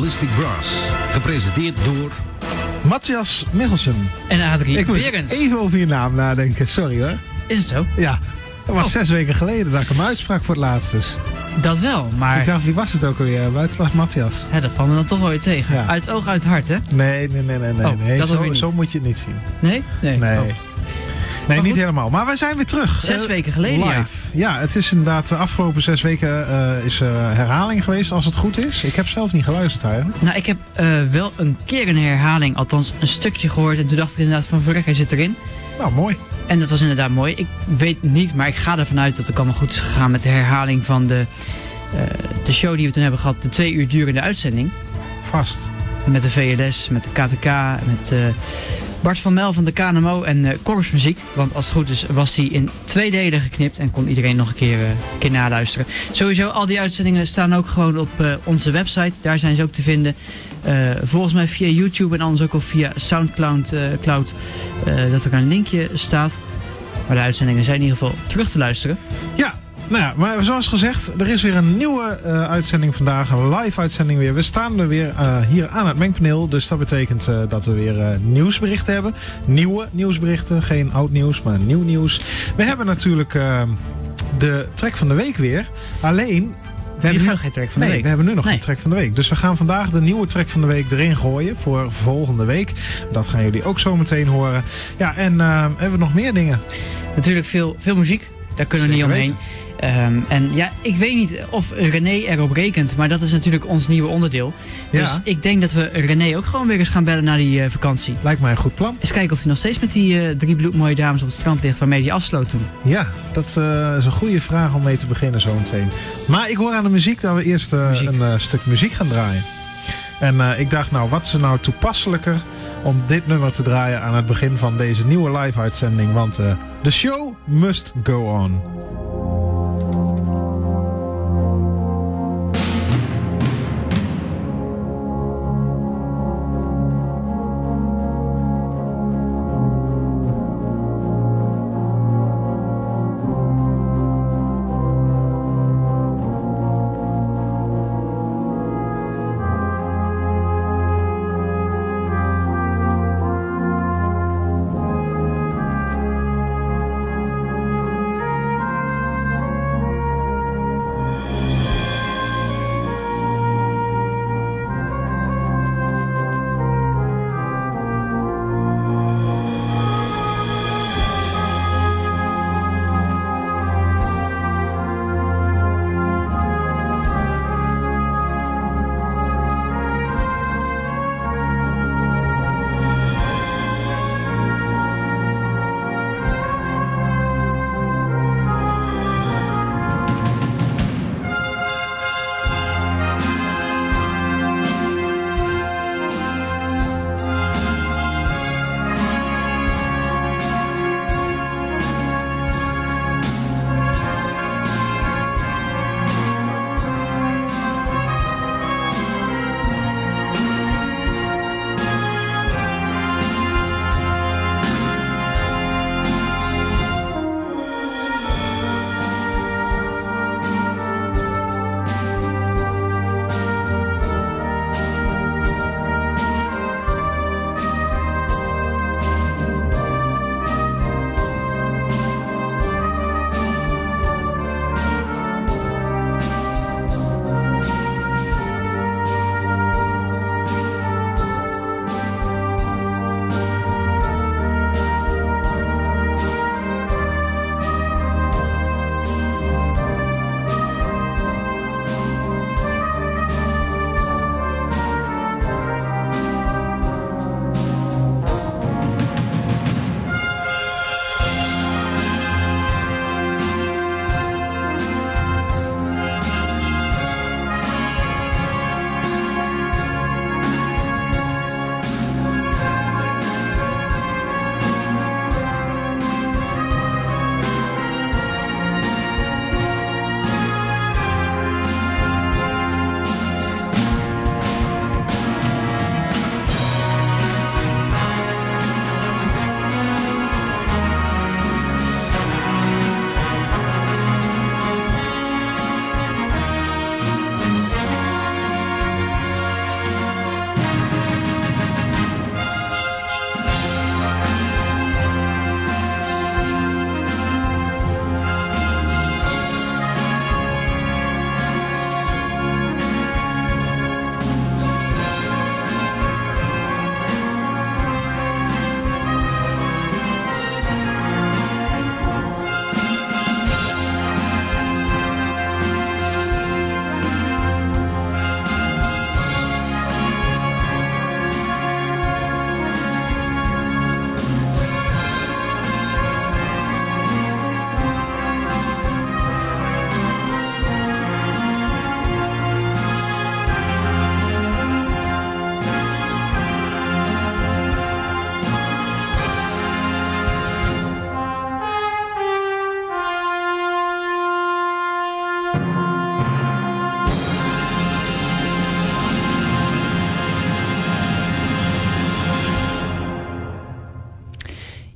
Ballistic Brass. Gepresenteerd door Matthias Michelsen. En Adrie Ik Berends. moet even over je naam nadenken, sorry hoor. Is het zo? Ja, dat was 6 weken geleden dat ik hem uitsprak voor het laatst dus. Dat wel, maar Ik dacht, wie was het ook alweer? Maar het was Matthias. dat valt me dan toch wel weer tegen. Ja. Uit oog, uit hart, hè? Nee. dat ook weer niet. Zo moet je het niet zien. Nee? Nee. Nee. Oh. Nee, Maar niet goed. helemaal. Maar wij zijn weer terug. 6 weken geleden, ja. live. Ja, het is inderdaad de afgelopen 6 weken is herhaling geweest, als het goed is. Ik heb zelf niet geluisterd eigenlijk. Nou, ik heb wel een keer een herhaling, althans een stukje gehoord. En toen dacht ik inderdaad van, verrek, hij zit erin. Nou, mooi. En dat was inderdaad mooi. Ik weet niet, maar ik ga ervan uit dat het allemaal goed is gegaan met de herhaling van de show die we toen hebben gehad. De 2 uur durende uitzending. Vast. Met de VLS, met de KTK, met Bart van Mel van de KNMO en Korpsmuziek. Want als het goed is was die in 2 delen geknipt en kon iedereen nog een keer naluisteren. Sowieso, al die uitzendingen staan ook gewoon op onze website. Daar zijn ze ook te vinden. Volgens mij via YouTube en anders ook al via Soundcloud. Dat er een linkje staat. Maar de uitzendingen zijn in ieder geval terug te luisteren. Ja, nou ja, maar zoals gezegd, er is weer een nieuwe uitzending vandaag. Een live uitzending weer. We staan er weer hier aan het mengpaneel. Dus dat betekent dat we weer nieuwsberichten hebben. Nieuwe nieuwsberichten. Geen oud nieuws, maar nieuw nieuws. We hebben natuurlijk de track van de week weer. Alleen... We hebben nu nog geen track van de week. We hebben nu nog geen track van de week. Dus we gaan vandaag de nieuwe track van de week erin gooien voor volgende week. Dat gaan jullie ook zo meteen horen. Ja, en hebben we nog meer dingen? Natuurlijk veel muziek. Daar kunnen we niet omheen. En ja, ik weet niet of René erop rekent, maar dat is natuurlijk ons nieuwe onderdeel. Ja. Dus ik denk dat we René ook gewoon weer eens gaan bellen na die vakantie. Lijkt mij een goed plan. Eens kijken of hij nog steeds met die 3 bloedmooie dames op het strand ligt waarmee hij afsloot toen. Ja, dat is een goede vraag om mee te beginnen zo meteen. Maar ik hoor aan de muziek dat we eerst een stuk muziek gaan draaien. En ik dacht, nou, wat is er nou toepasselijker om dit nummer te draaien aan het begin van deze nieuwe live-uitzending. Want the show must go on.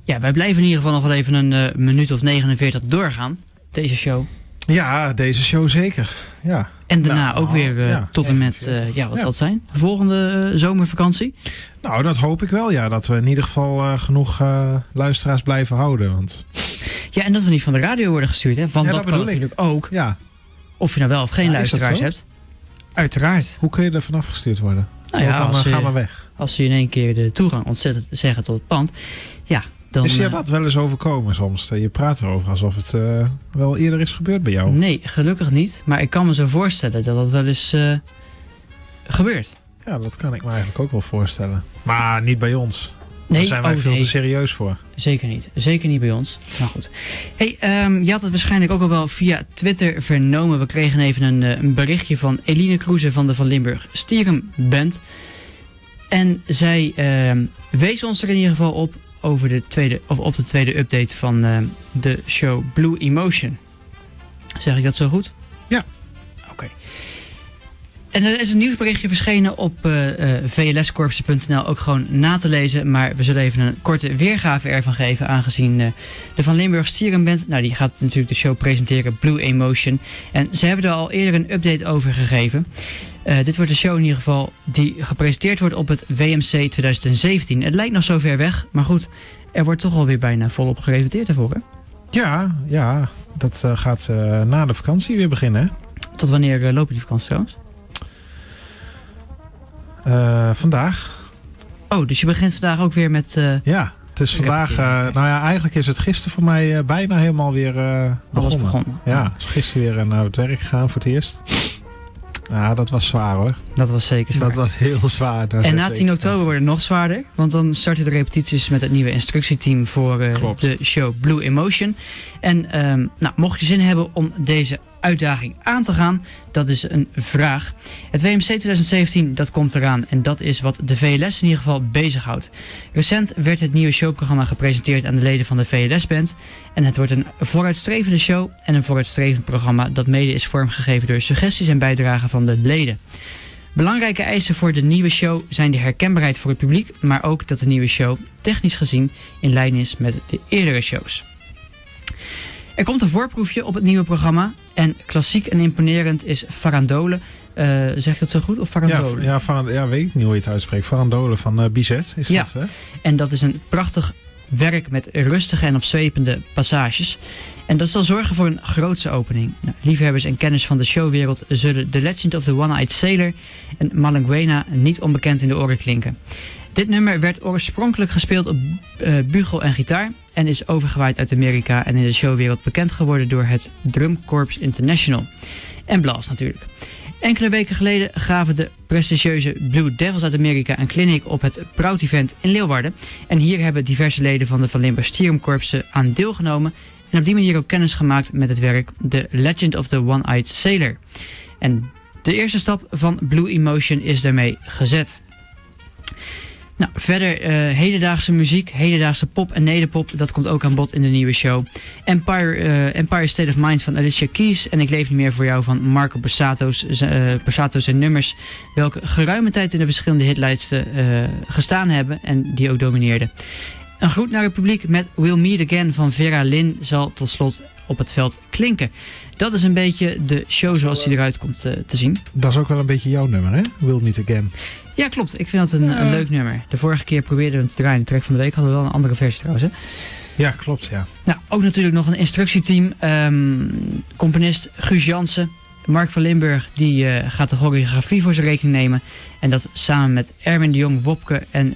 Ja, wij blijven in ieder geval nog wel even een minuut of 49 doorgaan. Deze show. Ja, deze show zeker. Ja. En daarna ook weer tot en met, wat zal het zijn? Volgende zomervakantie? Nou, dat hoop ik wel, ja. Dat we in ieder geval genoeg luisteraars blijven houden. Want... Ja, en dat we niet van de radio worden gestuurd, hè? Want dat kan natuurlijk ook. Ja. Of je nou wel of geen luisteraars hebt. Uiteraard. Hoe kun je er vanaf gestuurd worden? Nou ja, ga maar weg. Als ze in één keer de toegang ontzettend zeggen tot het pand. Ja, dan... Is je dat wel eens overkomen soms? Je praat erover alsof het wel eerder is gebeurd bij jou. Nee, gelukkig niet. Maar ik kan me zo voorstellen dat dat wel eens gebeurt. Ja, dat kan ik me eigenlijk ook wel voorstellen. Maar niet bij ons. Nee, daar zijn wij veel te serieus voor. Zeker niet. Zeker niet bij ons. Maar goed. Hey, je had het waarschijnlijk ook al wel via Twitter vernomen. We kregen even een berichtje van Eline Kroeze van de Van Limburg Stierum Band. En zij wees ons er in ieder geval op over op de tweede update van de show Blue Emotion. Zeg ik dat zo goed? Ja. Oké. En er is een nieuwsberichtje verschenen op vlskorpsen.nl, ook gewoon na te lezen. Maar we zullen even een korte weergave ervan geven, aangezien de Van Limburg Stierum Band, nou, die gaat natuurlijk de show presenteren, Blue Emotion. En ze hebben er al eerder een update over gegeven. Dit wordt de show in ieder geval die gepresenteerd wordt op het WMC 2017. Het lijkt nog zo ver weg, maar goed, er wordt toch alweer bijna volop gerepeteerd daarvoor, hè? Ja, dat gaat na de vakantie weer beginnen, hè? Tot wanneer lopen die vakanties trouwens? Vandaag. Oh, dus je begint vandaag ook weer met... Ja, het is vandaag... nou ja, eigenlijk is het gisteren voor mij bijna helemaal weer begonnen. Ja, is gisteren weer naar het werk gegaan voor het eerst. Ja, dat was zwaar hoor. Dat was zeker zwaar. Dat was heel zwaar. En na 10 oktober wordt het nog zwaarder. Want dan starten de repetities met het nieuwe instructieteam voor de show Blue Emotion. En mocht je zin hebben om deze uitdaging aan te gaan, dat is een vraag. Het WMC 2017, dat komt eraan. En dat is wat de VLS in ieder geval bezighoudt. Recent werd het nieuwe showprogramma gepresenteerd aan de leden van de VLS-band. En het wordt een vooruitstrevende show en een vooruitstrevend programma dat mede is vormgegeven door suggesties en bijdragen van de leden. Belangrijke eisen voor de nieuwe show zijn de herkenbaarheid voor het publiek, maar ook dat de nieuwe show technisch gezien in lijn is met de eerdere shows. Er komt een voorproefje op het nieuwe programma. En klassiek en imponerend is Farandole. Zeg ik dat zo goed? Of Farandole? Ja, weet ik niet hoe je het uitspreekt. Farandole van Bizet is dat, hè? En dat is een prachtig werk met rustige en opzwepende passages. En dat zal zorgen voor een grootse opening. Nou, liefhebbers en kenners van de showwereld zullen The Legend of the One-Eyed Sailor en Malanguena niet onbekend in de oren klinken. Dit nummer werd oorspronkelijk gespeeld op bugel en gitaar en is overgewaaid uit Amerika en in de showwereld bekend geworden door het Drum Corps International. En Blast natuurlijk. Enkele weken geleden gaven de prestigieuze Blue Devils uit Amerika een clinic op het Proud Event in Leeuwarden. En hier hebben diverse leden van de Van Limburg Stierum Korpsen aan deelgenomen en op die manier ook kennis gemaakt met het werk The Legend of the One-Eyed Sailor. En de eerste stap van Blue Emotion is daarmee gezet. Nou, verder hedendaagse muziek, hedendaagse pop en nederpop, dat komt ook aan bod in de nieuwe show. Empire State of Mind van Alicia Keys en Ik leef niet meer voor jou van Marco Borsato zijn nummers, welke geruime tijd in de verschillende hitlijsten gestaan hebben en die ook domineerden. Een groet naar het publiek met We'll Meet Again van Vera Lynn zal tot slot op het veld klinken. Dat is een beetje de show zoals die eruit komt te zien. Dat is ook wel een beetje jouw nummer, hè? We'll Meet Again. Ja, klopt. Ik vind dat een leuk nummer. De vorige keer probeerden we het te draaien. De track van de week hadden we wel een andere versie trouwens, hè? Ja, klopt, ja. Nou, ook natuurlijk nog een instructieteam. Componist Guus Jansen. Mark van Limburg, die gaat de choreografie voor zijn rekening nemen. En dat samen met Erwin de Jong, Wopke en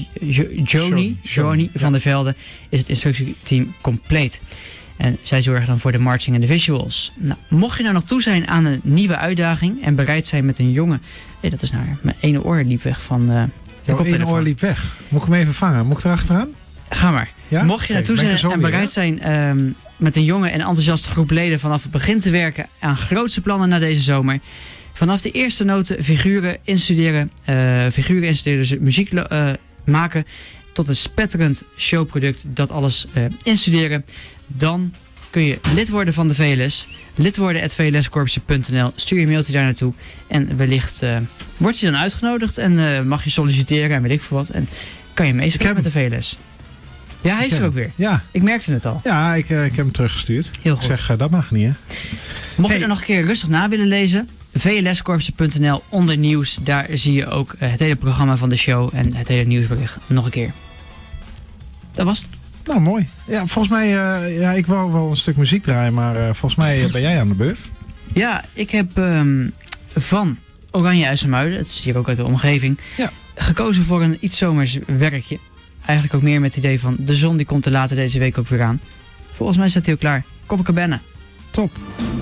Joni van der Velde is het instructieteam compleet. En zij zorgen dan voor de marching en de visuals. Nou, mocht je nou nog toe zijn aan een nieuwe uitdaging en bereid zijn met een jongen... Nee, dat is naar mijn ene oor liep weg van de koptelefoon. Ene oor liep weg. Moet ik hem even vangen? Moet ik erachteraan? Ga maar. Ja? Mocht je naartoe zijn en bereid zijn met een jonge en enthousiaste groep leden vanaf het begin te werken aan grootste plannen na deze zomer. Vanaf de eerste noten figuren instuderen, dus muziek maken tot een spetterend showproduct, dat alles instuderen. Dan kun je lid worden van de VLS. Lid worden @vlskorpsen.nl. Stuur je mailtje daar naartoe. En wellicht word je dan uitgenodigd en mag je solliciteren en weet ik veel wat. En kan je meespelen met de VLS. Ja, hij is er ook weer. Ja, Ik merkte het al. ja ik heb hem teruggestuurd. Heel goed. Ik zeg, dat mag niet, hè? Mocht je er nog een keer rustig na willen lezen, vlskorpsen.nl onder nieuws. Daar zie je ook het hele programma van de show en het hele nieuwsbericht nog een keer. Dat was het. Nou, mooi. Ja, volgens mij, ik wou wel een stuk muziek draaien, maar volgens mij ben jij aan de beurt. Ja, ik heb van Oranje IJsselmuiden, het is hier ook uit de omgeving, gekozen voor een iets zomers werkje. Eigenlijk ook meer met het idee van de zon die komt er later deze week ook weer aan. Volgens mij staat hij ook klaar. Copacabana. Top.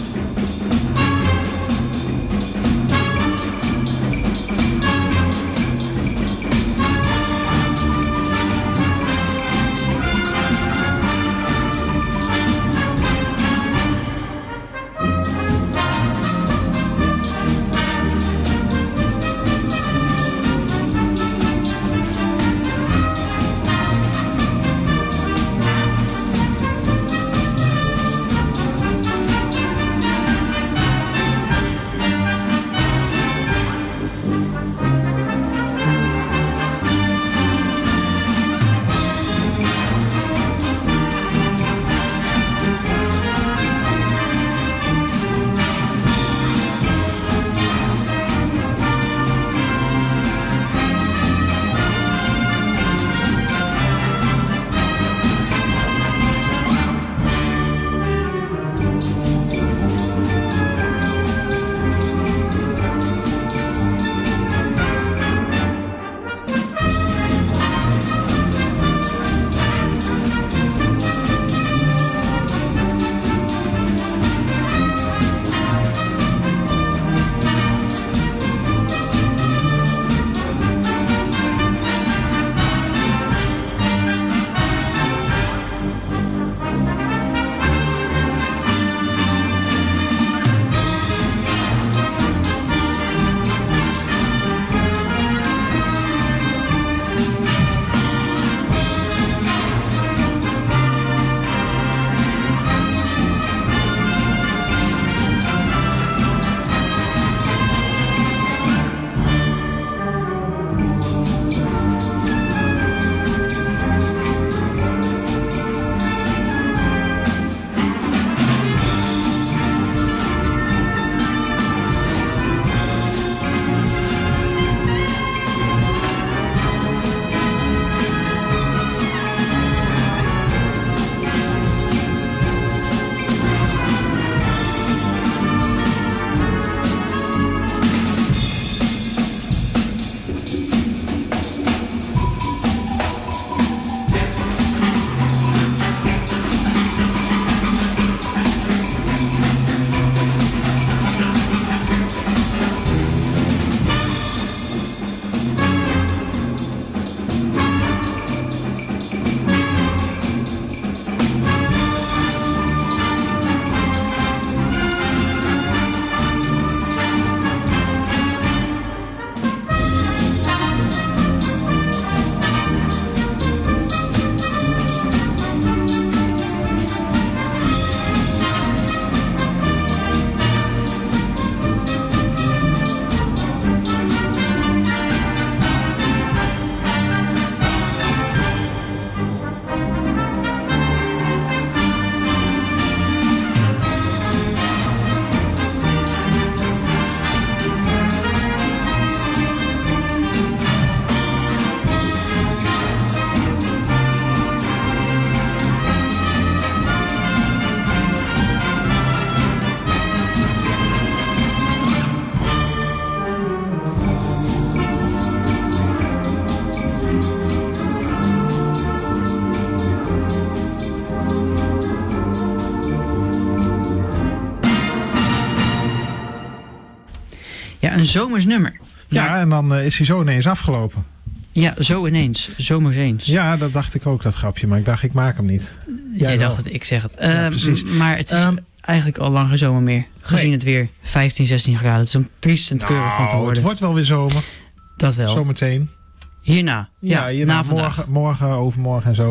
Ja, een zomers nummer. Ja, en dan is hij zo ineens afgelopen. Ja, zo ineens. Zomers eens. Ja, dat dacht ik ook, dat grapje. Maar ik dacht, ik maak hem niet. Jij dacht het, ik zeg het. Ja, precies. Maar het is eigenlijk al lang geen zomer meer. Gezien het weer 15, 16 graden. Het is om triest en treurig van te worden. Het wordt wel weer zomer. Dat wel. Zometeen. Hierna. Ja, hierna, na morgen, overmorgen en zo.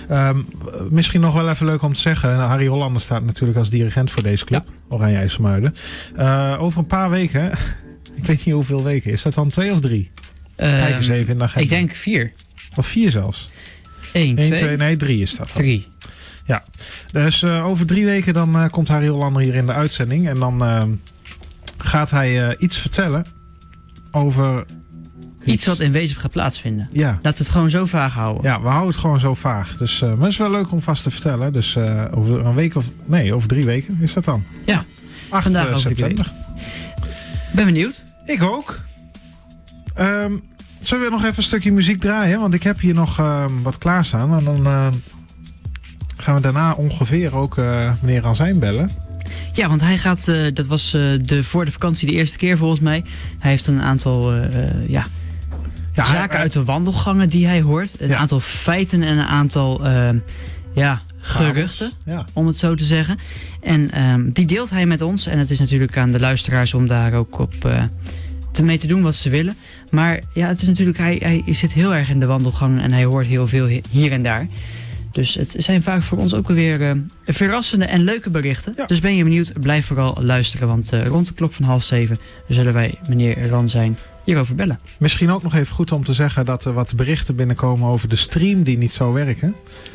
Misschien nog wel even leuk om te zeggen. Harry Hollander staat natuurlijk als dirigent voor deze club. Ja. Oranje IJsselmuiden. Over een paar weken. Ik weet niet hoeveel weken. Is dat dan 2 of 3? Kijk eens even in de agenda. Ik denk 4. Of 4 zelfs. 1, 2, 2, nee 3 is dat. 3. Ja, dus over 3 weken dan komt Harry Hollander hier in de uitzending. En dan gaat hij iets vertellen over... Iets wat in wezen gaat plaatsvinden. Ja. Laten we het gewoon zo vaag houden. Ja, we houden het gewoon zo vaag. Dus, maar het is wel leuk om vast te vertellen. Dus over een week of... Nee, over 3 weken is dat dan. Ja, 8 vandaag over september. Ben benieuwd. Ik ook. Zullen we nog even een stukje muziek draaien? Want ik heb hier nog wat klaarstaan. En dan gaan we daarna ongeveer ook meneer Ranzijn bellen. Ja, want hij gaat, dat was voor de vakantie de eerste keer volgens mij. Hij heeft een aantal zaken uit de wandelgangen die hij hoort. Een aantal feiten en een aantal geruchten, om het zo te zeggen. En die deelt hij met ons. En het is natuurlijk aan de luisteraars om daar ook op mee te doen wat ze willen. Maar ja, het is natuurlijk, hij zit heel erg in de wandelgangen en hij hoort heel veel hier en daar. Dus het zijn vaak voor ons ook weer verrassende en leuke berichten. Ja. Dus ben je benieuwd, blijf vooral luisteren. Want rond de klok van 6:30 zullen wij meneer Ranzijn hierover bellen. Misschien ook nog even goed om te zeggen dat er wat berichten binnenkomen over de stream die niet zou werken.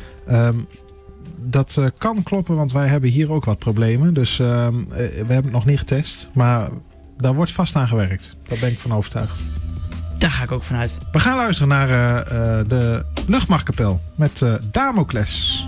Dat kan kloppen, want wij hebben hier ook wat problemen. Dus we hebben het nog niet getest. Maar daar wordt vast aan gewerkt. Daar ben ik van overtuigd. Daar ga ik ook vanuit. We gaan luisteren naar de Luchtmachtkapel met Damocles.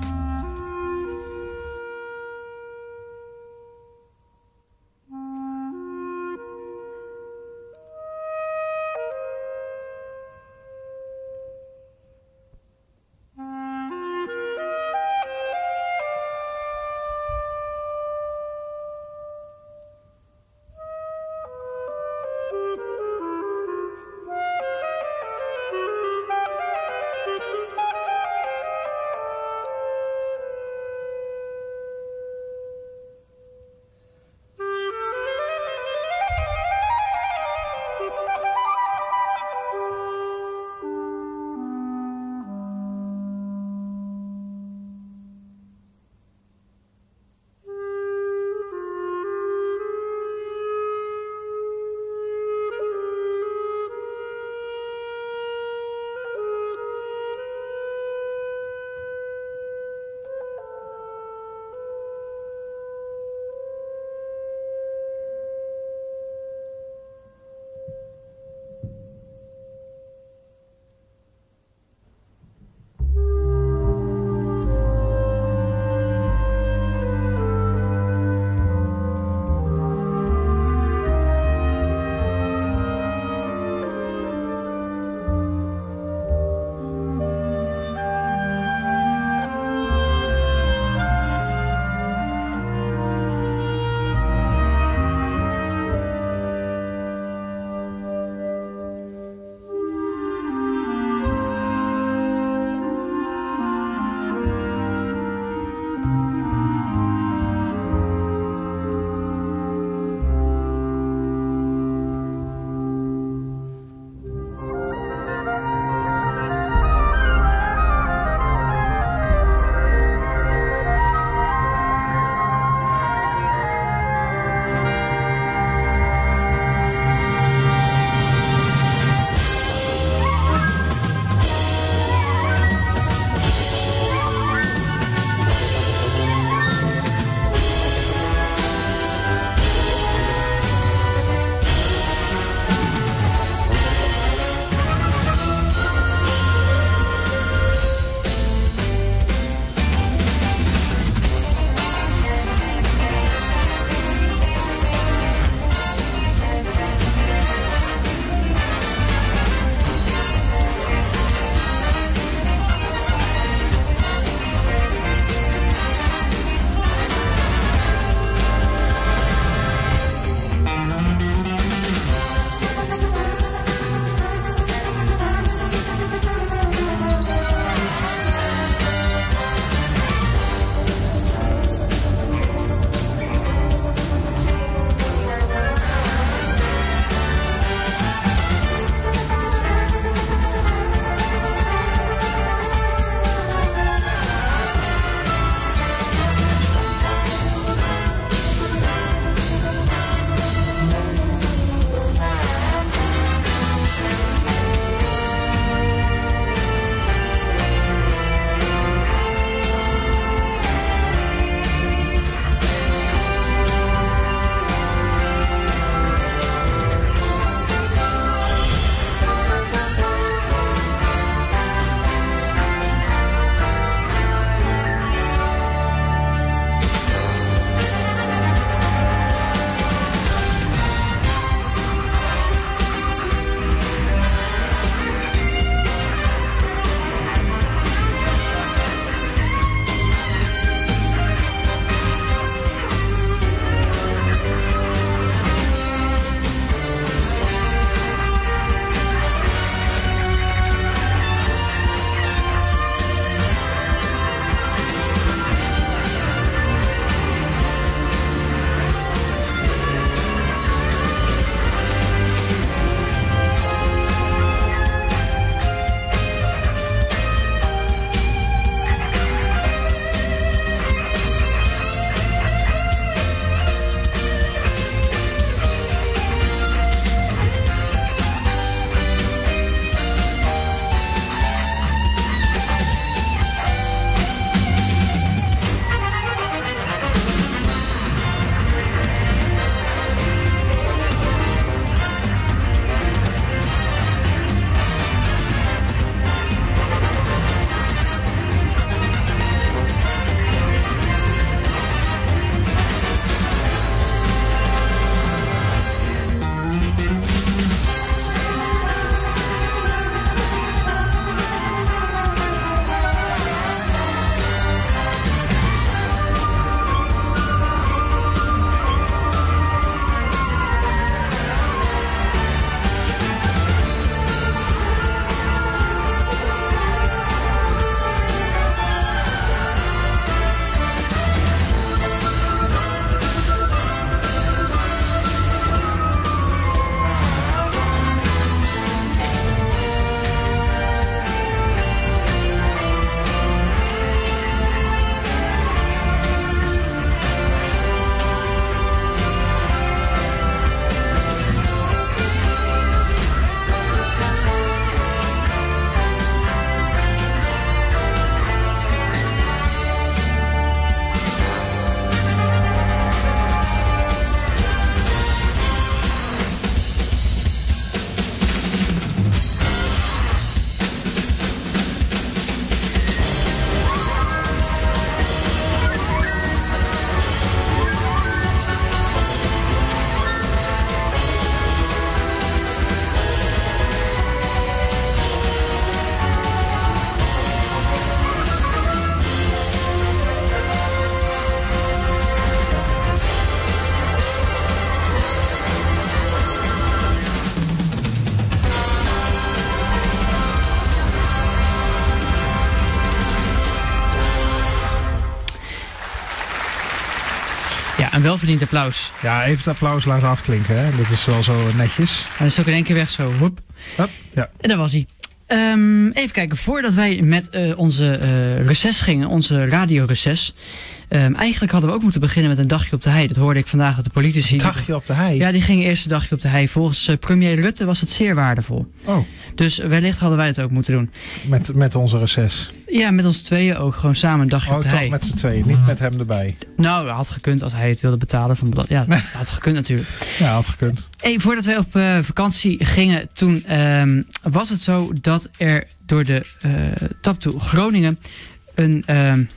een welverdiend applaus. Ja, even het applaus laten afklinken. Hè? Dat is wel zo netjes. En dat is ook in één keer weg zo. Hoep. Ja. En daar was hij. Even kijken, voordat wij met onze reces gingen, onze radioreces. Eigenlijk hadden we ook moeten beginnen met een dagje op de hei. Dat hoorde ik vandaag dat de politici... Een dagje op de hei? Ja, die gingen eerst een dagje op de hei. Volgens premier Rutte was het zeer waardevol. Oh. Dus wellicht hadden wij het ook moeten doen. Met onze reces? Ja, met ons tweeën ook. Gewoon samen een dagje op de hei. Met z'n tweeën, niet met hem erbij? Nou, dat had gekund als hij het wilde betalen. Ja, dat had gekund natuurlijk. Ja, had gekund. Voordat wij op vakantie gingen, toen was het zo dat er door de Taptoe Groningen een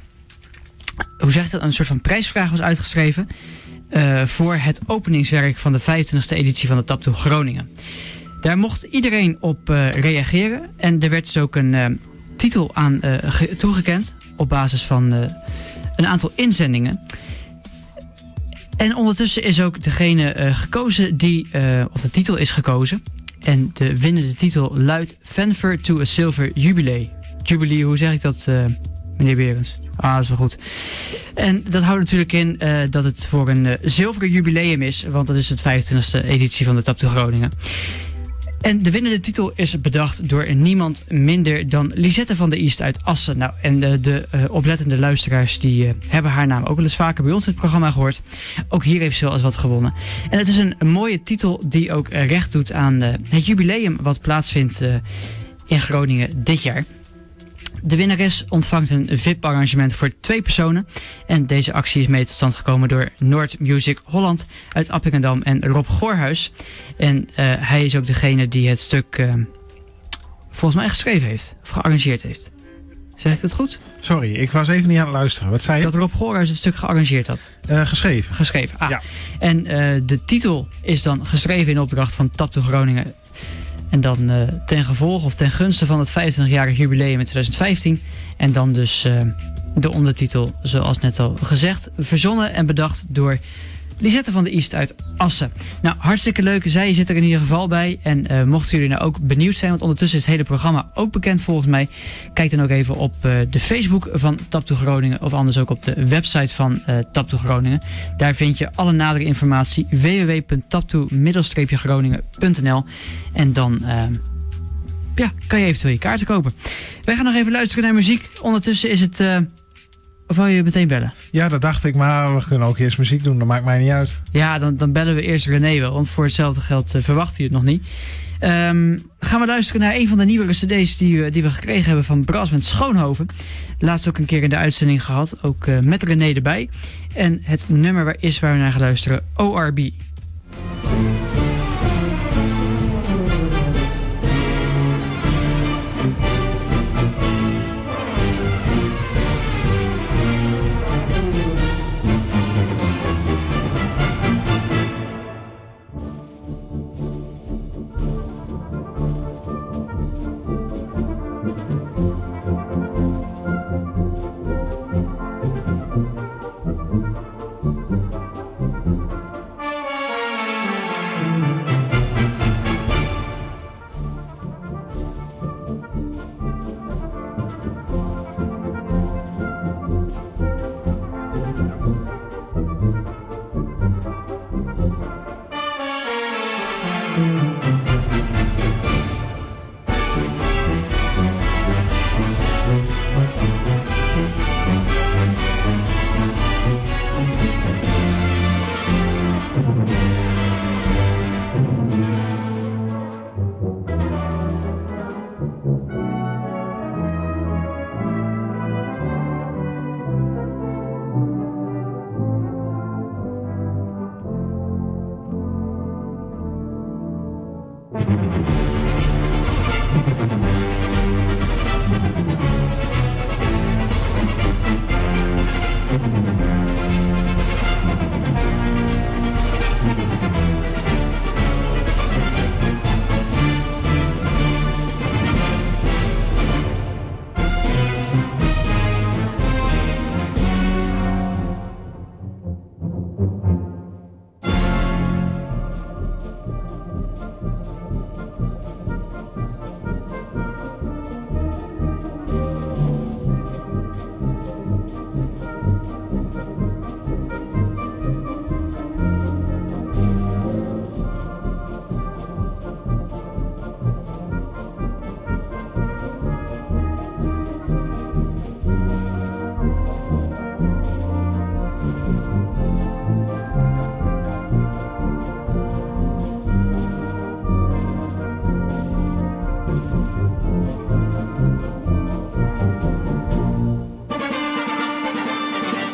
soort van prijsvraag was uitgeschreven voor het openingswerk van de 25e editie van de Taptoe Groningen. Daar mocht iedereen op reageren en er werd dus ook een titel aan toegekend op basis van een aantal inzendingen. En ondertussen is ook degene gekozen of de titel is gekozen. En de winnende titel luidt Fanfare to a Silver Jubilee. Jubilee, hoe zeg ik dat, meneer Berends? Dat is wel goed. En dat houdt natuurlijk in dat het voor een zilveren jubileum is. Want dat is het 25e editie van de Taptoe Groningen. En de winnende titel is bedacht door niemand minder dan Lisette van der East uit Assen. Nou, en de oplettende luisteraars die hebben haar naam ook wel eens vaker bij ons in het programma gehoord. Ook hier heeft ze wel eens wat gewonnen. En het is een mooie titel die ook recht doet aan het jubileum wat plaatsvindt in Groningen dit jaar. De winnares ontvangt een VIP-arrangement voor 2 personen. En deze actie is mee tot stand gekomen door Noord Music Holland uit Appingedam en Rob Goorhuis. En hij is ook degene die het stuk volgens mij geschreven heeft. Of gearrangeerd heeft. Zeg ik dat goed? Sorry, ik was even niet aan het luisteren. Wat zei je? Dat Rob Goorhuis het stuk gearrangeerd had. Geschreven. Geschreven, Ja. En de titel is dan geschreven in opdracht van Taptoe Groningen. En dan ten gevolge of ten gunste van het 25-jarig jubileum in 2015. En dan dus de ondertitel, zoals net al gezegd, verzonnen en bedacht door Lisette van der East uit Assen. Nou, hartstikke leuk. Zij zit er in ieder geval bij. En mochten jullie nou ook benieuwd zijn, want ondertussen is het hele programma ook bekend volgens mij. Kijk dan ook even op de Facebook van Taptoe Groningen. Of anders ook op de website van Taptoe Groningen. Daar vind je alle nadere informatie. www.taptoe-groningen.nl. En dan kan je eventueel je kaarten kopen. Wij gaan nog even luisteren naar muziek. Ondertussen is het... Of wou je meteen bellen? Ja, dat dacht ik, maar we kunnen ook eerst muziek doen. Dat maakt mij niet uit. Ja, dan bellen we eerst René wel. Want voor hetzelfde geld verwacht hij het nog niet. Gaan we luisteren naar een van de nieuwere cd's die we gekregen hebben van Bras met Schoonhoven. Laatst ook een keer in de uitzending gehad. Ook met René erbij. En het nummer waar we naar gaan luisteren. ORB.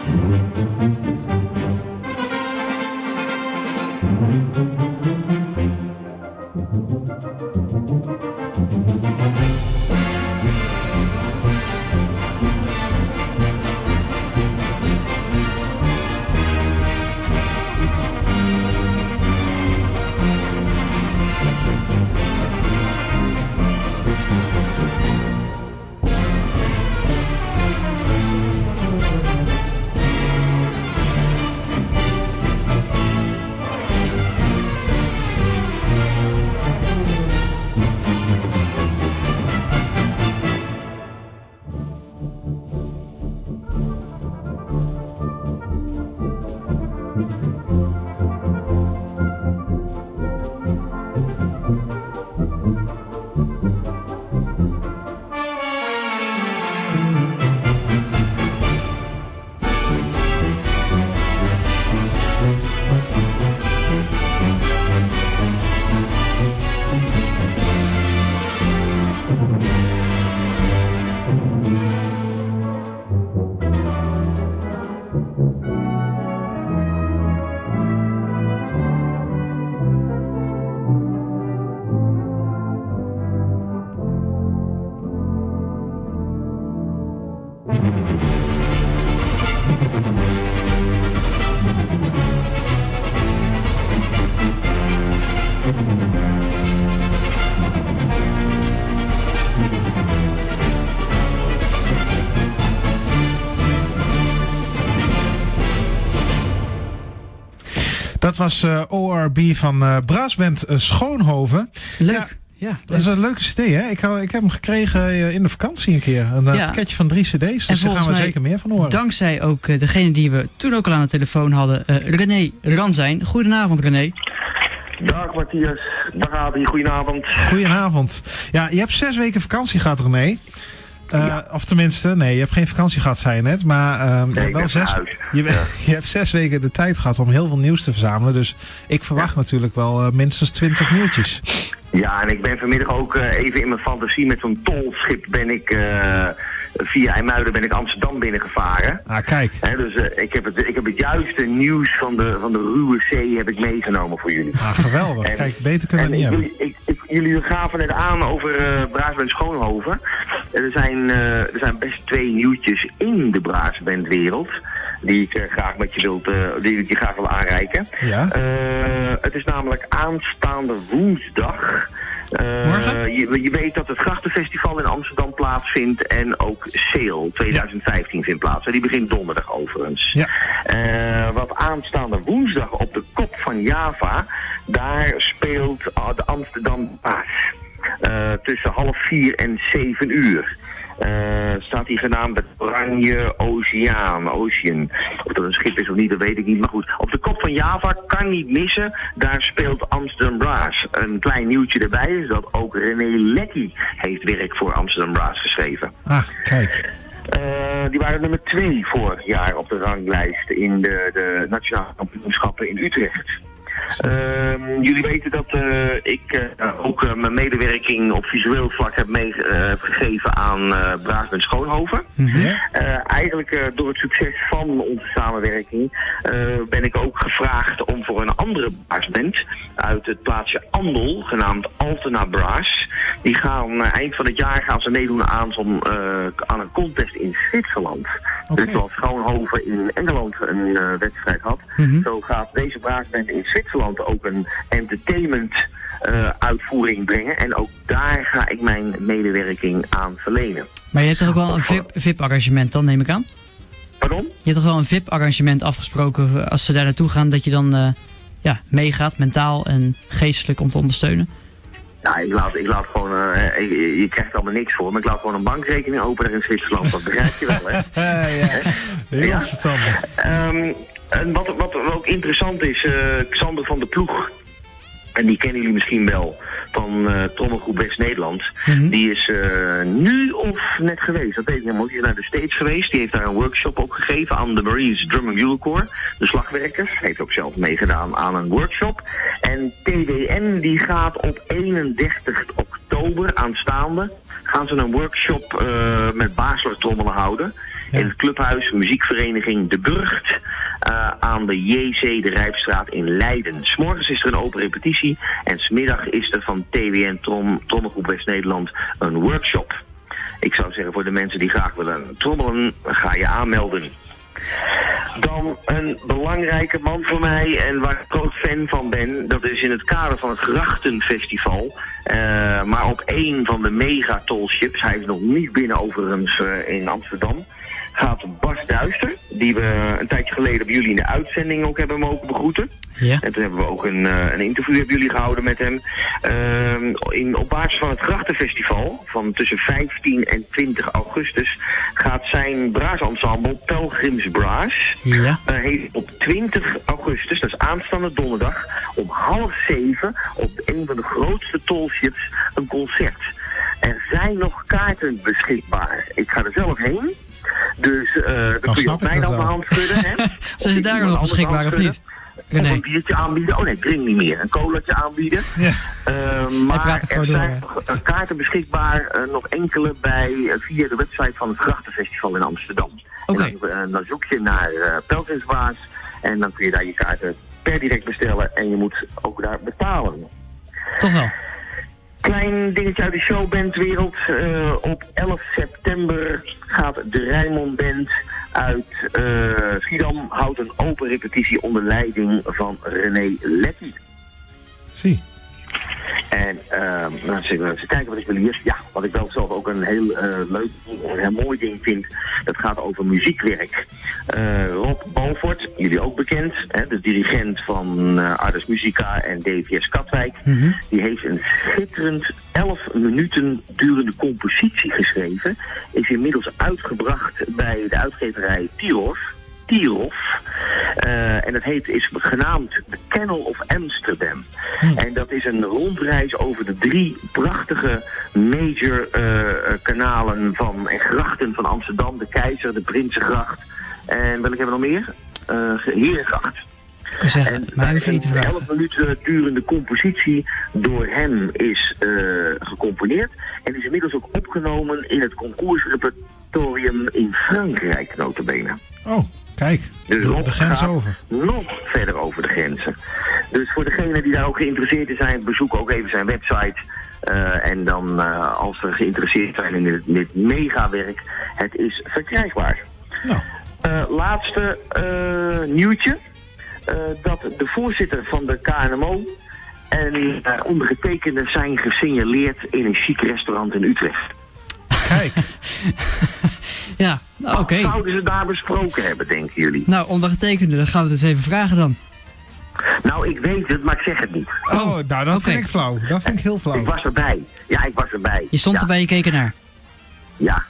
Dat was ORB van Braasband Schoonhoven. Leuk. Ja, dat is een leuke cd, hè? Ik heb hem gekregen in de vakantie een keer. Een pakketje van 3 cd's, dus daar gaan we zeker meer van horen. Dankzij ook degene die we toen ook al aan de telefoon hadden, René Ranzijn. Goedenavond, René. Dag Matthias, dag Adi, goedenavond. Goedenavond. Ja, je hebt 6 weken vakantie gehad, René. Of tenminste, nee, je hebt geen vakantie gehad, zei je net. Maar je hebt 6 weken de tijd gehad om heel veel nieuws te verzamelen. Dus ik verwacht natuurlijk wel minstens 20 nieuwtjes. Ja, en ik ben vanmiddag ook even in mijn fantasie met zo'n tolschip ben ik via IJmuiden ben ik Amsterdam binnengevaren. Ah, kijk. Dus ik heb het juiste nieuws van de ruwe zee heb ik meegenomen voor jullie. Ah, geweldig. En, kijk, beter kunnen we niet hebben. Jullie gaven net aan over Braasband Schoonhoven. Er zijn best 2 nieuwtjes in de Braasbandwereld die ik graag met je wil aanreiken. Ja? Het is namelijk aanstaande woensdag. Je weet dat het Grachtenfestival in Amsterdam plaatsvindt en ook Sail 2015 vindt plaats. Die begint donderdag overigens. Ja. Wat aanstaande woensdag op de Kop van Java, daar speelt de Amsterdam Baas. Tussen 3:30 en 7 uur. Staat hij genaamd het Oranje Oceaan. Of dat een schip is of niet, dat weet ik niet. Maar goed, op de Kop van Java, kan niet missen. Daar speelt Amsterdam Brass. Een klein nieuwtje erbij is dat ook René Lekkie heeft werk voor Amsterdam Brass geschreven. Ah, kijk. Die waren nummer 2 vorig jaar op de ranglijst in de nationale kampioenschappen in Utrecht. Jullie weten dat ik ook mijn medewerking op visueel vlak heb meegegeven aan Braasband Schoonhoven. Eigenlijk door het succes van onze samenwerking ben ik ook gevraagd om voor een andere braasband uit het plaatsje Andel, genaamd Altena Brass. Die gaan eind van het jaar meedoen aan een contest in Zwitserland. Dus zoals Schoonhoven in Engeland een wedstrijd had, zo gaat deze braasband in Zwitserland ook een entertainment uitvoering brengen. En ook daar ga ik mijn medewerking aan verlenen. Maar je hebt toch ook wel een VIP-arrangement dan, neem ik aan? Pardon? Je hebt toch wel een VIP-arrangement afgesproken als ze daar naartoe gaan, dat je dan meegaat, mentaal en geestelijk, om te ondersteunen? Ja, ik laat gewoon, je krijgt allemaal niks voor, maar ik laat gewoon een bankrekening openen in Zwitserland. Dat begrijp je wel, hè? Heel verstandig. En wat ook interessant is, Xander van der Ploeg, en die kennen jullie misschien wel van Trommelgroep West-Nederland. Die is nu of net geweest, dat weet ik helemaal. Die is naar de States geweest, die heeft daar een workshop op gegeven aan de Marines Drum and Bugle Corps, de slagwerkers. Heeft ook zelf meegedaan aan een workshop. En TWN die gaat op 31 oktober aanstaande, gaan ze een workshop met baaslertrommelen houden in het clubhuis muziekvereniging De Burgt aan de JC de Rijpstraat in Leiden. 's Morgens is er een open repetitie en 's middag is er van TWN Trommelgroep West-Nederland een workshop. Ik zou zeggen, voor de mensen die graag willen trommelen, ga je aanmelden. Dan een belangrijke man voor mij en waar ik groot fan van ben. Dat is in het kader van het Grachtenfestival. Maar op één van de mega-tallships, hij is nog niet binnen overigens in Amsterdam, gaat Bas Duister, die we een tijdje geleden bij jullie in de uitzending ook hebben mogen begroeten. Ja. En toen hebben we ook een interview hebben jullie gehouden met hem. Op basis van het Grachtenfestival, van tussen 15 en 20 augustus, gaat zijn braasensemble Pelgrims Brass heeft op 20 augustus, dat is aanstaande donderdag, om 6:30 op een van de grootste tallships een concert. Er zijn nog kaarten beschikbaar. Ik ga er zelf heen. Dus dan kun je op mij dan de hand schudden. Hè? Zijn ze daar nog beschikbaar of niet? Of een biertje aanbieden. Oh nee, ik drink niet meer. Een colaatje aanbieden. Ja. Maar er zijn kaarten beschikbaar, nog enkele via de website van het Grachtenfestival in Amsterdam. Okay. En dan zoek je naar Pelgrims Brass en dan kun je daar je kaarten per direct bestellen en je moet ook daar betalen. Toch wel. Klein dingetje uit de showbandwereld. Op 11 september gaat de Rijnmond Band uit Schiedam houdt een open repetitie onder leiding van René Letty. Zie. En eens kijken wat ik wil hier. Ja, wat ik wel zelf ook een heel leuk en heel mooi ding vind. Dat gaat over muziekwerk. Rob Balvoort, jullie ook bekend. Hè, de dirigent van Ardus Musica en DVS Katwijk. Die heeft een schitterend 11 minuten durende compositie geschreven. Is inmiddels uitgebracht bij de uitgeverij Tirov. En dat is genaamd The Kennel of Amsterdam. En dat is een rondreis over de 3 prachtige major kanalen en grachten van Amsterdam. De Keizer, de Prinsengracht en welke hebben we nog meer? Herengracht. En een 11 minuten durende compositie door hem is gecomponeerd. En is inmiddels ook opgenomen in het concoursrepertorium in Frankrijk, nota bene. Oh. Kijk, dus de grens over. Nog verder over de grenzen. Dus voor degenen die daar ook geïnteresseerd in zijn, bezoek ook even zijn website. En dan, als ze geïnteresseerd zijn in dit megawerk, het is verkrijgbaar. Nou. Laatste nieuwtje. Dat de voorzitter van de KNMO en ondergetekende zijn gesignaleerd in een chic restaurant in Utrecht. Kijk. Ja, oké. Wat zouden ze daar besproken hebben, denken jullie? Nou, ondergetekende, dan gaan we het eens even vragen dan. Nou, ik weet het, maar ik zeg het niet. Oh, nou, dat vind ik flauw. Dat vind ik heel flauw. Ik was erbij. Ja, ik was erbij. Je stond erbij, je keek ernaar? Ja.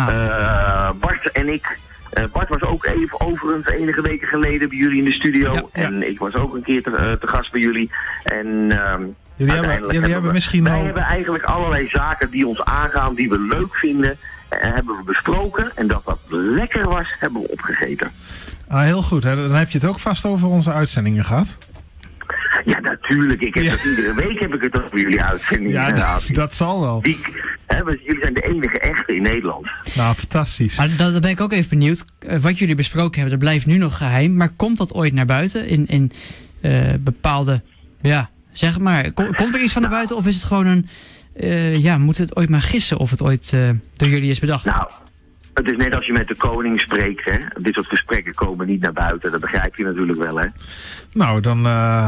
Bart en ik... Bart was ook even overigens enige weken geleden bij jullie in de studio. Ja. En ik was ook een keer te gast bij jullie. En... Jullie hebben misschien wij hebben eigenlijk allerlei zaken die ons aangaan, die we leuk vinden, hebben we besproken. En dat wat lekker was, hebben we opgegeten. Ah, heel goed. Hè? Dan heb je het ook vast over onze uitzendingen gehad. Ja, natuurlijk. Ik heb het iedere week heb ik het over jullie uitzendingen. Ja, dat zal wel. Jullie zijn de enige echte in Nederland. Nou, fantastisch. Maar dan ben ik ook even benieuwd. Wat jullie besproken hebben, dat blijft nu nog geheim. Maar komt dat ooit naar buiten in bepaalde... Ja, zeg maar. Komt er iets van naar buiten of is het gewoon een... moeten we het ooit maar gissen of het ooit door jullie is bedacht? Nou, het is net als je met de koning spreekt, hè. Dit soort gesprekken komen niet naar buiten. Dat begrijp je natuurlijk wel, hè. Nou, dan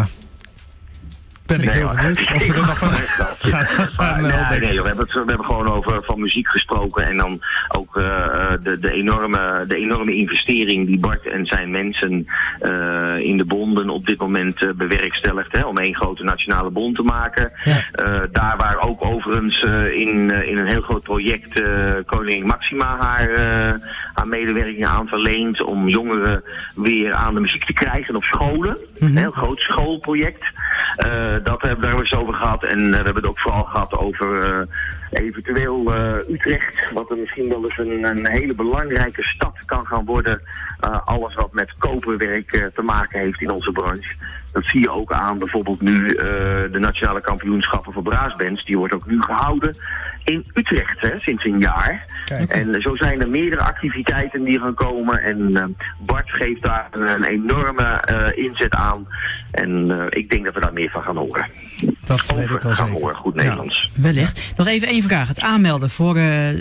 ben ik heel benieuwd of we er nog van gaan nee, we hebben gewoon over van muziek gesproken. En dan ook de enorme investering die Bart en zijn mensen in de bonden op dit moment bewerkstelligt. Hè, om één grote nationale bond te maken. Ja. Daar waar ook overigens in een heel groot project koningin Maxima haar medewerking aan verleent. Om jongeren weer aan de muziek te krijgen op scholen. Een heel groot schoolproject. Daar hebben we het over gehad. En we hebben het ook vooral gehad over Eventueel Utrecht, wat er misschien wel eens een hele belangrijke stad kan gaan worden. Alles wat met koperwerk te maken heeft in onze branche. Dat zie je ook aan bijvoorbeeld nu de nationale kampioenschappen voor braasbands. Die wordt ook nu gehouden in Utrecht, sinds een jaar. Kijk. En zo zijn er meerdere activiteiten die gaan komen. En Bart geeft daar een enorme inzet aan. En ik denk dat we daar meer van gaan horen. Dat weet ik wel gaan zeker. horen, goed Nederlands. Wellicht. Nog even één vraag. Het aanmelden voor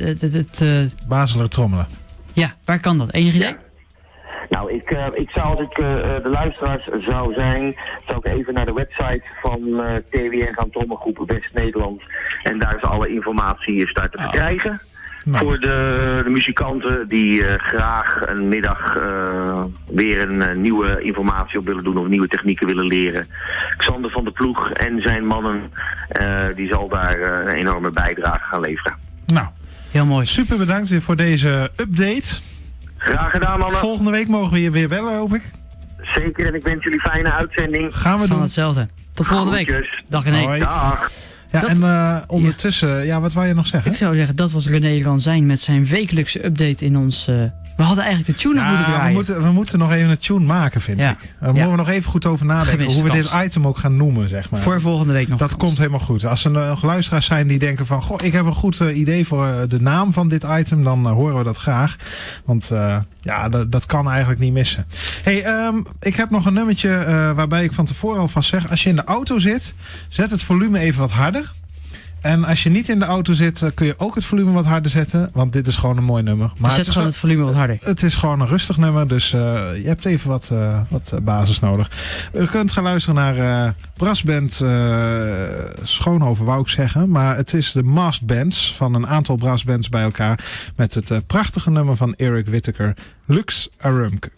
Bazeler trommelen. ja, waar kan dat? Enig idee? Ja. Nou, ik zou als ik de luisteraars zou zijn, zou ik even naar de website van TWN gaan trommelgroep West-Nederland. En daar is alle informatie te verkrijgen. Nou. Voor de muzikanten die graag een middag weer een nieuwe informatie op willen doen of nieuwe technieken willen leren. Xander van der Ploeg en zijn mannen, die zal daar een enorme bijdrage gaan leveren. Nou, Heel mooi. super bedankt weer voor deze update. Graag gedaan, mannen. Volgende week mogen we je weer bellen, hoop ik. Zeker, en ik wens jullie fijne uitzending. Gaan we Van doen. hetzelfde. Tot volgende week. Groetjes. Dag René. Hoi. Dag. Ja, Dat- en ondertussen, wat wou je nog zeggen? Ik zou zeggen, dat was René Ranzijn met zijn wekelijkse update in ons... we hadden eigenlijk de tune nog moeten draaien. we moeten nog even een tune maken, vind Ja. ik. Daar moeten we nog even goed over nadenken. Gemiste Hoe we kans. dit item ook gaan noemen, zeg maar. Voor volgende week nog. Dat komt helemaal goed. Als er nog luisteraars zijn die denken van... Goh, ik heb een goed idee voor de naam van dit item. Dan horen we dat graag. Want dat kan eigenlijk niet missen. Hey, ik heb nog een nummertje waarbij ik van tevoren alvast zeg... Als je in de auto zit, zet het volume even wat harder. En als je niet in de auto zit, kun je ook het volume wat harder zetten. Want dit is gewoon een mooi nummer. Maar Zet het is gewoon het volume wat harder. Het is gewoon een rustig nummer, dus je hebt even wat basis nodig. U kunt gaan luisteren naar brassband Schoonhoven, wou ik zeggen. Maar het is de Masked Bands van een aantal brassbands bij elkaar. Met het prachtige nummer van Eric Whittaker, Lux Arumke.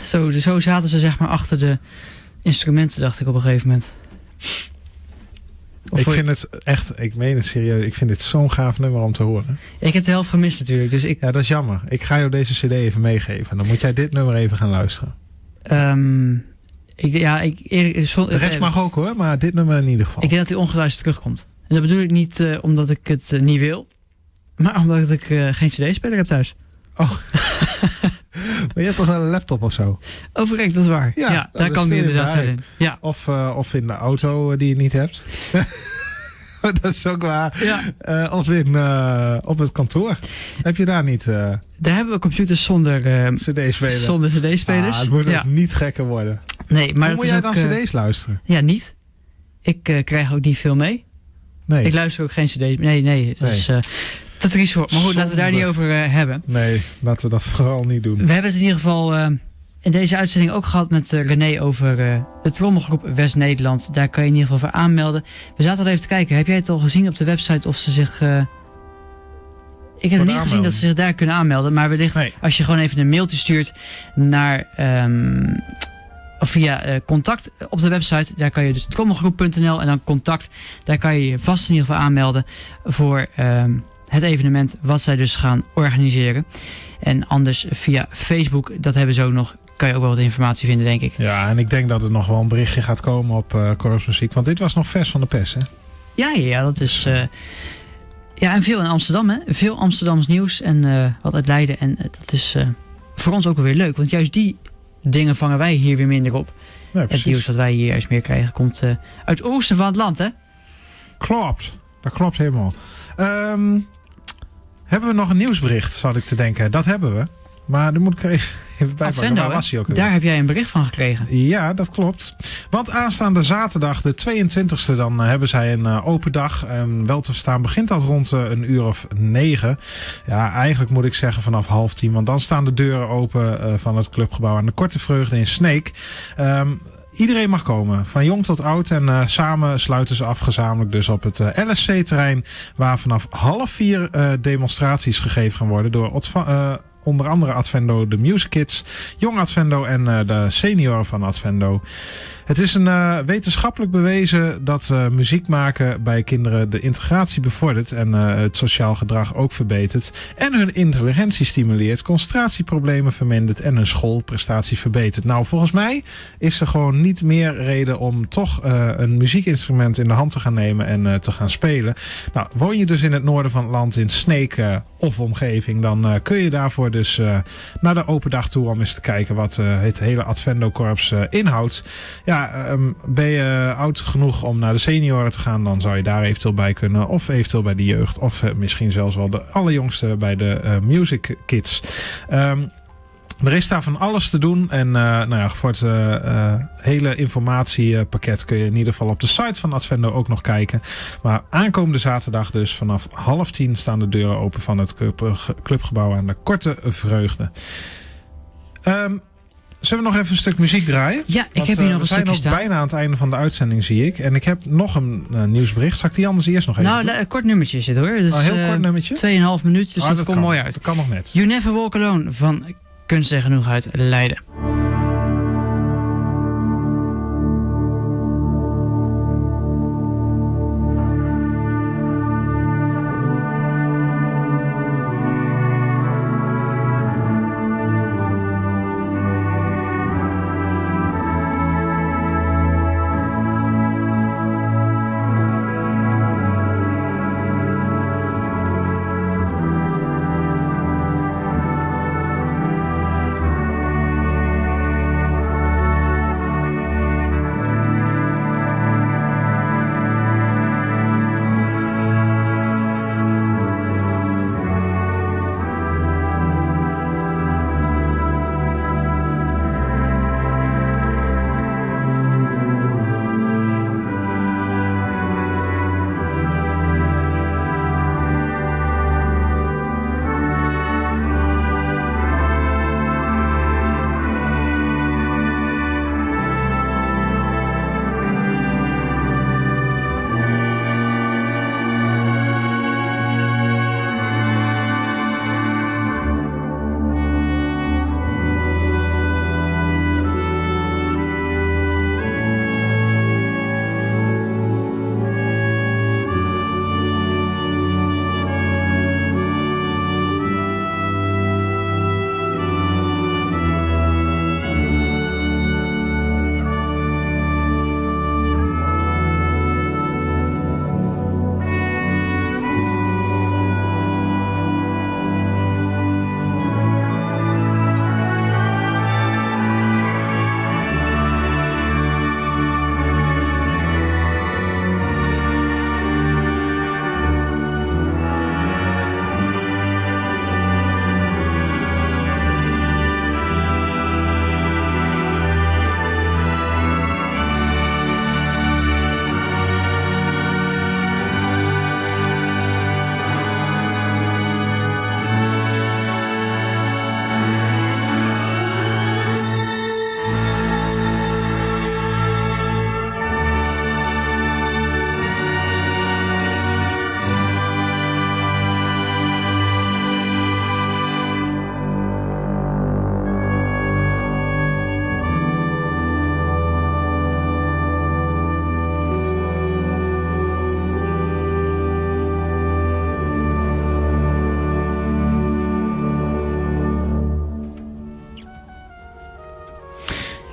Zo zaten ze zeg maar achter de instrumenten, dacht ik op een gegeven moment. Vind het echt, ik meen het serieus, ik vind dit zo'n gaaf nummer om te horen. Ik heb de helft gemist natuurlijk. Dus Ja, dat is jammer. Ik ga jou deze cd even meegeven. Dan moet jij dit nummer even gaan luisteren. De De rest mag ook hoor, maar dit nummer in ieder geval. Ik denk dat hij ongeluisterd terugkomt. En dat bedoel ik niet omdat ik het niet wil, maar omdat ik geen cd-speler heb thuis. Oh. Maar je hebt toch een laptop of zo? Overrekt, dat is waar. Ja, daar kan die inderdaad zijn in. Ja. Of in de auto die je niet hebt. Dat is ook waar. Ja. Of op het kantoor. Heb je daar niet... Daar hebben we computers zonder cd-spelers. Zonder cd-spelers. Het moet ook niet gekker worden. Nee, maar hoe moet jij dan cd's luisteren? Ja, niet. Ik krijg ook niet veel mee. Nee. Ik luister ook geen cd's. Nee. Dat is te triest voor. Maar goed, laten we daar niet over hebben. Nee, laten we dat vooral niet doen. We hebben het in ieder geval in deze uitzending ook gehad met René over de trommelgroep West-Nederland. Daar kan je in ieder geval voor aanmelden. We zaten al even te kijken. Heb jij het al gezien op de website of ze zich... Ik heb niet gezien dat ze zich daar kunnen aanmelden. Maar wellicht als je gewoon even een mailtje stuurt naar... of via contact op de website. Daar kan je dus trommelgroep.nl en dan contact. Daar kan je je vast in ieder geval aanmelden voor het evenement wat zij dus gaan organiseren. En anders via Facebook, dat hebben ze ook nog, kan je ook wel wat informatie vinden, denk ik. Ja, en ik denk dat er nog wel een berichtje gaat komen op Corps Muziek. Want dit was nog vers van de pers, hè? Ja, dat is... en veel in Amsterdam, hè? Veel Amsterdams nieuws en wat uit Leiden. En dat is voor ons ook wel weer leuk. Want juist die dingen vangen wij hier weer minder op. Ja, het nieuws wat wij hier juist meer krijgen komt uit het oosten van het land, hè? Klopt. Dat klopt helemaal. Hebben we nog een nieuwsbericht, zat ik te denken. Dat hebben we. Maar dan moet ik er even bij pakken. Waar was hij ook weer? Daar heb jij een bericht van gekregen. Ja, dat klopt. Want aanstaande zaterdag, de 22e, dan hebben zij een open dag. Wel te verstaan begint dat rond 9:00. Ja, eigenlijk moet ik zeggen vanaf 9:30. Want dan staan de deuren open van het clubgebouw aan de Korte Vreugde in Sneek. Iedereen mag komen, van jong tot oud. En samen sluiten ze af gezamenlijk dus op het LSC-terrein... waar vanaf 3:30 demonstraties gegeven gaan worden... door onder andere Advendo, de Music Kids, Jong Advendo en de senioren van Advendo. Het is een wetenschappelijk bewezen dat muziek maken bij kinderen de integratie bevordert en het sociaal gedrag ook verbetert. En hun intelligentie stimuleert, concentratieproblemen vermindert en hun schoolprestatie verbetert. Nou, volgens mij is er gewoon niet meer reden om toch een muziekinstrument in de hand te gaan nemen en te gaan spelen. Nou, woon je dus in het noorden van het land, in Sneek of omgeving, dan kun je daarvoor dus naar de open dag toe om eens te kijken wat het hele Advendo-korps inhoudt. Ja, ben je oud genoeg om naar de senioren te gaan, dan zou je daar eventueel bij kunnen. Of eventueel bij de jeugd. Of misschien zelfs wel de allerjongste bij de Music Kids. Er is daar van alles te doen. En voor het hele informatiepakket kun je in ieder geval op de site van Advendo ook nog kijken. Maar aankomende zaterdag dus vanaf 9:30 staan de deuren open van het clubgebouw aan de Korte Vreugde. Zullen we nog even een stuk muziek draaien? Ja, ik heb hier nog een stukje staan. We zijn ook bijna aan het einde van de uitzending, zie ik. En ik heb nog een nieuwsbericht. Zal ik die anders eerst nog even doen? Een kort nummertje is dit, hoor. Dus, een heel kort nummertje? 2,5 minuut, dus dat komt mooi uit. Dat kan nog net. You Never Walk Alone van Kunst en Genoeg uit Leiden.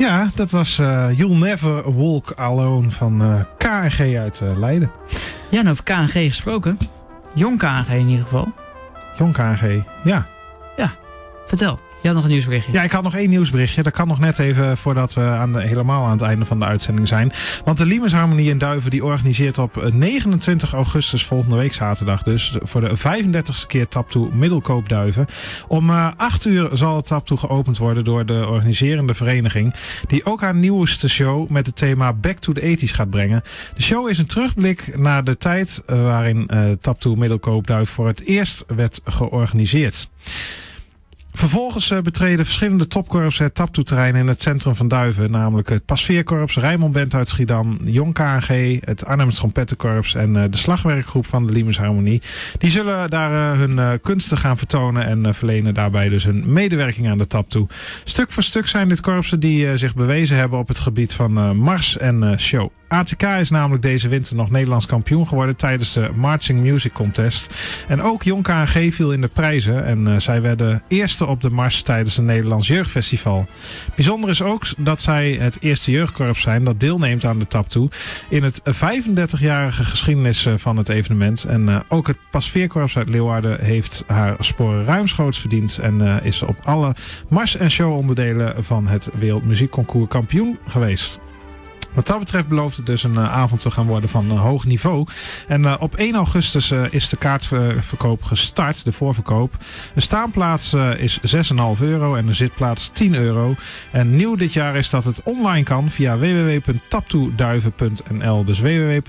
Ja, dat was You'll Never Walk Alone van KNG uit Leiden. Ja, en over KNG gesproken. Jong KNG in ieder geval. Jong KNG, ja. Ja, vertel. Je had nog een nieuwsberichtje. Ja, ik had nog 1 nieuwsberichtje. Dat kan nog net even voordat we helemaal aan het einde van de uitzending zijn. Want de Limes Harmonie in Duiven die organiseert op 29 augustus volgende week zaterdag. Dus voor de 35e keer Taptoe Middelkoop Duiven. Om 8 uur zal het Taptoe geopend worden door de organiserende vereniging. Die ook haar nieuwste show met het thema Back to the 80s gaat brengen. De show is een terugblik naar de tijd waarin Taptoe Middelkoop Duiven voor het eerst werd georganiseerd. Vervolgens betreden verschillende topkorps het Taptoe-terrein in het centrum van Duiven. Namelijk het Pasveerkorps, Rijnmond Band uit Schiedam, Jong KNG, het Arnhems Trompettenkorps en de slagwerkgroep van de Limes Harmonie. Die zullen daar hun kunsten gaan vertonen en verlenen daarbij dus hun medewerking aan de Taptoe. Stuk voor stuk zijn dit korpsen die zich bewezen hebben op het gebied van mars en show. ATK is namelijk deze winter nog Nederlands kampioen geworden tijdens de Marching Music Contest. En ook Jong KNG viel in de prijzen en zij werden eerste op de mars tijdens een Nederlands jeugdfestival. Bijzonder is ook dat zij het eerste jeugdkorps zijn dat deelneemt aan de Taptoe in het 35-jarige geschiedenis van het evenement. En ook het Pasveerkorps uit Leeuwarden heeft haar sporen ruimschoots verdiend en is op alle mars- en showonderdelen van het Wereldmuziekconcours kampioen geweest. Wat dat betreft belooft het dus een avond te gaan worden van hoog niveau. En op 1 augustus is de kaartverkoop gestart, de voorverkoop. Een staanplaats is €6,5 en een zitplaats €10. En nieuw dit jaar is dat het online kan via www.taptoeduiven.nl. Dus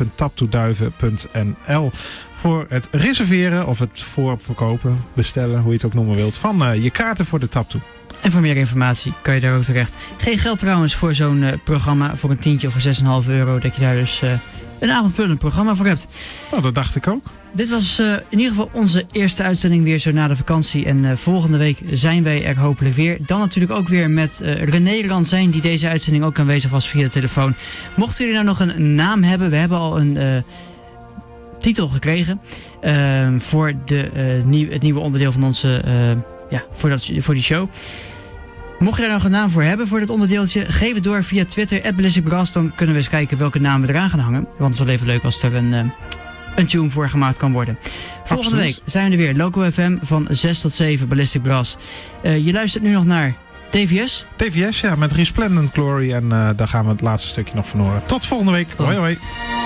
www.taptoeduiven.nl voor het reserveren of het voorverkopen, bestellen, hoe je het ook noemen wilt, van je kaarten voor de Taptoe. En voor meer informatie kan je daar ook terecht. Geen geld trouwens voor zo'n programma, voor een tientje of voor €6,5. Dat je daar dus een avondvullend programma voor hebt. Nou, dat dacht ik ook. Dit was in ieder geval onze eerste uitzending weer zo na de vakantie. En volgende week zijn wij er hopelijk weer. Dan natuurlijk ook weer met René Ranzijn, die deze uitzending ook aanwezig was via de telefoon. Mochten jullie nou nog een naam hebben, we hebben al een titel gekregen voor het nieuwe onderdeel van onze... voor die show. Mocht je daar nog een naam voor hebben voor dit onderdeeltje, geef het door via Twitter @BallisticBrass. Dan kunnen we eens kijken welke namen we eraan gaan hangen. Want het is wel even leuk als er een tune voor gemaakt kan worden. Volgende week zijn we er weer. Loco FM van 6 tot 7 Ballistic Brass. Je luistert nu nog naar TVS. TVS, ja, met Resplendent Glory. En daar gaan we het laatste stukje nog van horen. Tot volgende week. Hoi hoi.